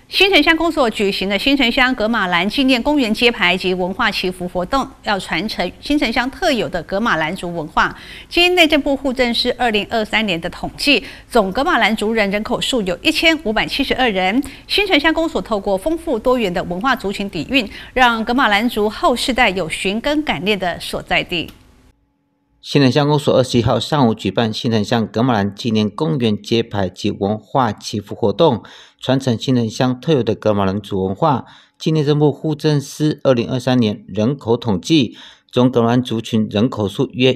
新城乡公所举行的新城乡噶玛兰纪念公园揭牌及文化祈福活动，要传承新城乡特有的噶玛兰族文化。经内政部户政司2023年的统计，总噶玛兰族人口数有1572人。新城乡公所透过丰富多元的文化族群底蕴，让噶玛兰族后世代有寻根感念的所在地。 新城乡公所21号上午举办新城乡噶玛兰纪念公园揭牌及文化祈福活动，传承新城乡特有的噶玛兰族文化。经内政部户政司2023年人口统计，总噶玛兰族群人口数约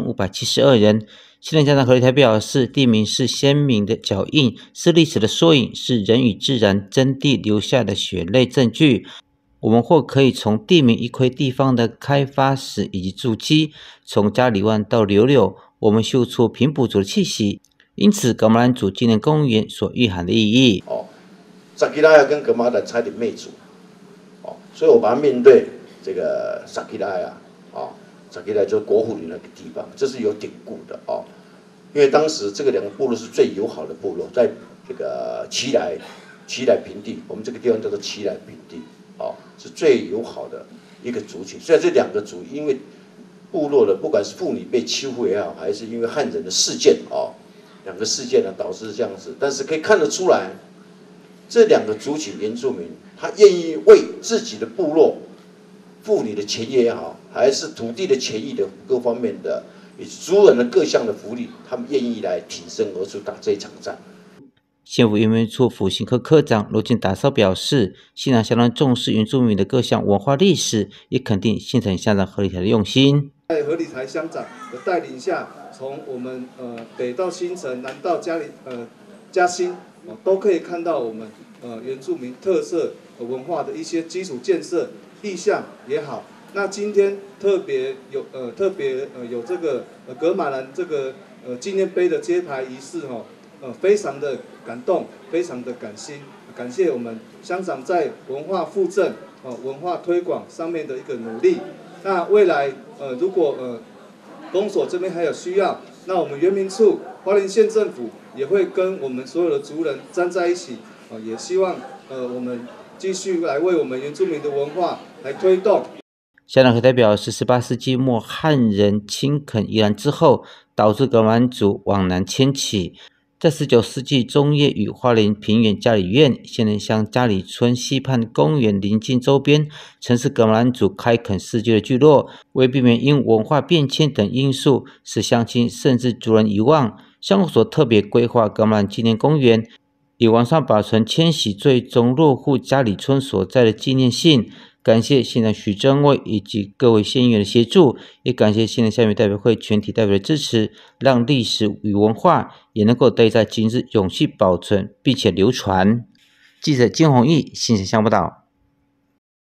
1572人。新城乡长何立台表示，地名是鲜明的脚印，是历史的缩影，是人与自然真谛留下的血泪证据。我们或可以从地名一窥地方的开发史以及足迹，从加里湾到柳柳，我们嗅出平埔族的气息。因此，噶玛兰族纪念公园所蕴含的意义。 撒奇拉雅跟噶玛兰差点灭族，所以我把它面对这个撒奇拉雅，撒奇拉雅就是国虎岭那个地方，这是有典故的因为当时这个两个部落是最友好的部落，在这个奇莱平地，我们这个地方叫做奇莱平地。是最友好的一个族群。虽然这两个族因为部落的不管是妇女被欺负也好，还是因为汉人的事件两个事件呢导致这样子，但是可以看得出来，这两个族群原住民他愿意为自己的部落妇女的权益也好，还是土地的权益的各方面的以及族人的各项的福利，他们愿意来挺身而出打这一场仗。 县府原民处复兴科科长罗金达绍表示，新城相当重视原住民的各项文化历史，也肯定新城乡长何立台的用心。 在何立台乡长的带领下，从我们北到新城，南到嘉兴，都可以看到我们原住民特色文化的一些基础建设意向也好。那今天特别有这个噶玛兰这个纪念碑的揭牌仪式非常的感动，非常的感谢我们乡长在文化复振、文化推广上面的一个努力。那未来如果公所这边还有需要，那我们原民处、花莲县政府也会跟我们所有的族人站在一起，也希望我们继续来为我们原住民的文化来推动。 乡长何代表是18世纪末汉人侵垦宜兰之后，导致噶玛兰族往南迁徙。在19世纪中叶，与花莲平原嘉里苑、新城乡嘉里村西畔公园邻近周边，曾是噶玛兰族开垦世界的聚落。为避免因文化变迁等因素使乡亲甚至族人遗忘，乡公所特别规划噶玛兰纪念公园，以完善保存迁徙最终落户嘉里村所在的纪念性。感谢县长许正伟以及各位县议员的协助，也感谢新城乡民代表会全体代表的支持，让历史与文化也能够得以在今日永续保存并且流传。记者金宏毅，新城乡报道。